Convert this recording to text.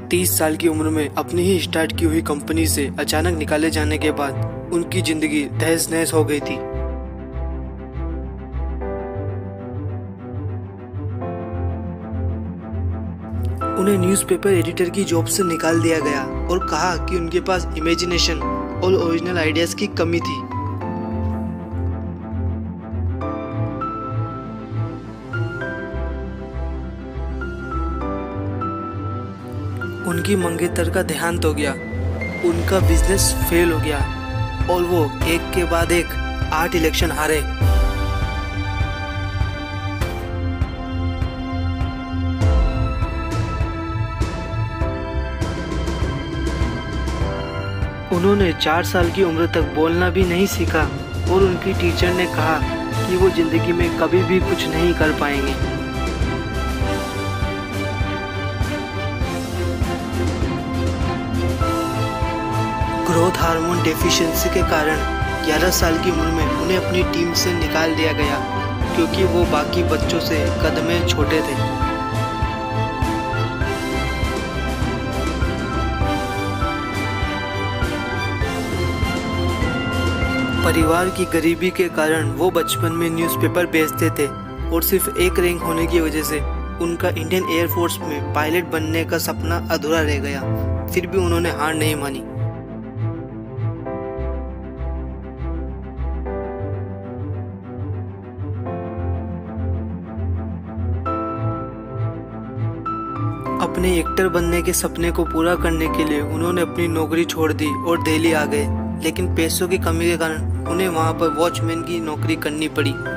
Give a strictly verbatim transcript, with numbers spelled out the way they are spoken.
तीस साल की उम्र में अपनी ही स्टार्ट की हुई कंपनी से अचानक निकाले जाने के बाद उनकी जिंदगी तहस नहस हो गई थी। उन्हें न्यूज़पेपर एडिटर की जॉब से निकाल दिया गया और कहा कि उनके पास इमेजिनेशन और ओरिजिनल आइडियाज की कमी थी। उनकी मंगेतर का देहांत हो गया, उनका बिजनेस फेल हो गया और वो एक के बाद एक आठ इलेक्शन हारे। उन्होंने चार साल की उम्र तक बोलना भी नहीं सीखा और उनकी टीचर ने कहा कि वो जिंदगी में कभी भी कुछ नहीं कर पाएंगे। ग्रोथ हार्मोन डेफिशिएंसी के कारण ग्यारह साल की उम्र में उन्हें अपनी टीम से निकाल दिया गया क्योंकि वो बाकी बच्चों से कदमें छोटे थे। परिवार की गरीबी के कारण वो बचपन में न्यूज़पेपर बेचते थे और सिर्फ एक रैंक होने की वजह से उनका इंडियन एयरफोर्स में पायलट बनने का सपना अधूरा रह गया। फिर भी उन्होंने हार नहीं मानी। अपने एक्टर बनने के सपने को पूरा करने के लिए उन्होंने अपनी नौकरी छोड़ दी और दिल्ली आ गए, लेकिन पैसों की कमी के कारण उन्हें वहां पर वॉचमैन की नौकरी करनी पड़ी।